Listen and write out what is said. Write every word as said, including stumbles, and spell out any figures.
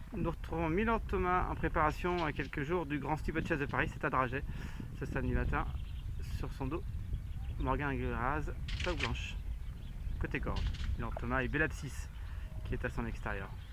Nous retrouvons Milan Thomas en préparation à quelques jours du Grand Steeplechase de Paris, c'est à Dragey, ce samedi matin. Sur son dos, Morgan Aguiraz, toque blanche. Côté corde, Milan Thomas et Belabsis qui est à son extérieur.